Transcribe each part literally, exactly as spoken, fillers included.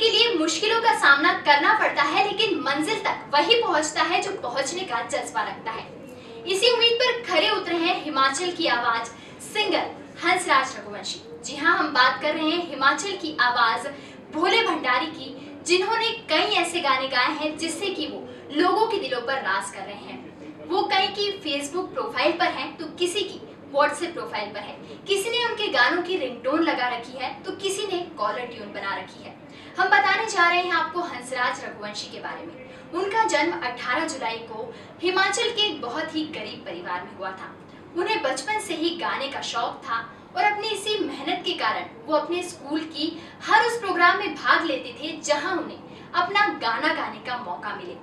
के लिए मुश्किलों का सामना करना पड़ता है, लेकिन मंजिल तक वही पहुंचता है जो पहुंचने का जज्बा रखता है। इसी उम्मीद पर खरे उतरे हैं हिमाचल की आवाज सिंगर हंसराज रघुवंशी। जी हाँ, हम बात कर रहे हैं हिमाचल की आवाज भोले भंडारी की, जिन्होंने कई ऐसे गाने गाए हैं जिससे कि वो लोगों के दिलों पर राज कर रहे हैं। वो कई की फेसबुक प्रोफाइल पर हैं तो किसी की व्हाट्सएप प्रोफाइल पर है, किसी ने उनके गानों की रिंगटोन लगा रखी है तो किसी ने कॉलर ट्यून बना रखी है। हम बताने जा रहे हैं आपको हंसराज रघुवंशी के बारे में। उनका जन्म अठारह जुलाई को हिमाचल के एक बहुत ही गरीब परिवार में हुआ था। उन्हें बचपन से ही गाने का शौक था और अपनी इसी मेहनत के कारण वो अपने स्कूल की हर उस प्रोग्राम में भाग लेते थे जहां उन्हें अपना गाना गाने का मौका मिले।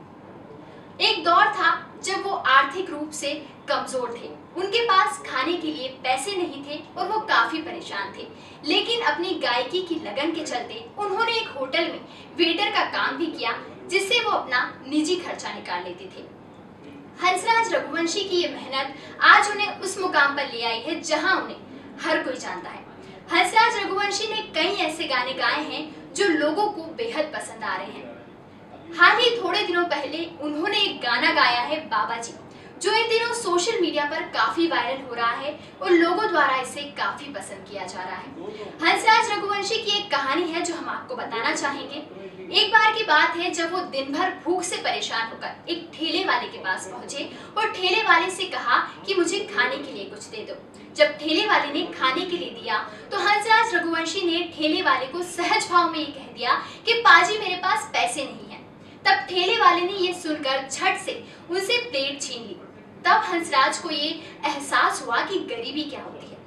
एक दौर था जब वो आर्थिक रूप से कमजोर थे, उनके पास खाने के लिए पैसे नहीं थे और वो काफी परेशान थे, लेकिन अपनी गायकी की लगन के चलते उन्होंने एक होटल में वेटर का काम भी किया, जिससे वो अपना निजी खर्चा निकाल लेते थे। हंसराज रघुवंशी की ये मेहनत आज उन्हें उस मुकाम पर ले आई है जहां उन्हें हर कोई जानता है। हंसराज रघुवंशी ने कई ऐसे गाने गाए हैं जो लोगों को बेहद पसंद आ रहे हैं। हाल ही थोड़े दिनों पहले उन्होंने एक गाना गाया है बाबा जी, जो इन दिनों सोशल मीडिया पर काफी वायरल हो रहा है और लोगों द्वारा इसे काफी पसंद किया जा रहा है। हंसराज रघुवंशी की एक कहानी है जो हम आपको बताना चाहेंगे। एक बार की बात है जब वो दिन भर भूख से परेशान होकर एक ठेले वाले के पास पहुंचे और ठेले वाले से कहा कि मुझे खाने के लिए कुछ दे दो। जब ठेले वाले ने खाने के लिए दिया तो हंसराज रघुवंशी ने ठेले वाले को सहज भाव में ये कह दिया कि पाजी मेरे पास पैसे नहीं है। तब ठेले वाले ने ये सुनकर झट से उनसे प्लेट छीन ली। तब हंसराज को ये एहसास हुआ कि गरीबी क्या होती है।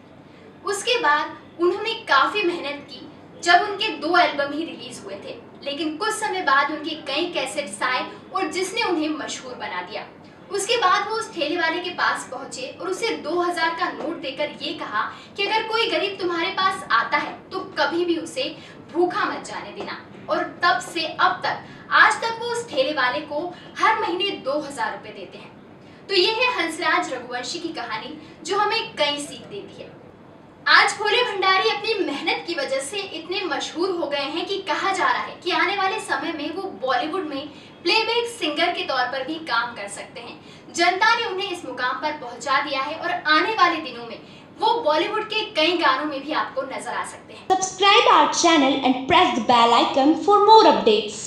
उसके बाद उन्होंने काफी मेहनत की। जब उनके दो एल्बम ही रिलीज हुए थे, लेकिन कुछ समय बाद उनके कई कैसेट्स आए और जिसने उन्हें मशहूर बना दिया। उसके बाद वो उस ठेले वाले के पास पहुंचे और उसे दो हज़ार का नोट देकर ये कहा कि अगर कोई गरीब तुम्हारे पास आता है तो कभी भी उसे भूखा मत जाने देना। और तब से अब तक आज तक वो उस ठेले वाले को हर महीने दो हजार रुपए देते हैं। तो ये है हंसराज रघुवंशी की कहानी जो हमें कई सीख देती है। आज भोले भंडारी अपनी मेहनत की वजह से इतने मशहूर हो गए हैं कि कहा जा रहा है कि आने वाले समय में वो बॉलीवुड में प्लेबैक सिंगर के तौर पर भी काम कर सकते हैं। जनता ने उन्हें इस मुकाम पर पहुंचा दिया है और आने वाले दिनों में वो बॉलीवुड के कई गानों में भी आपको नजर आ सकते हैं। Subscribe our channel and press the bell icon for more updates.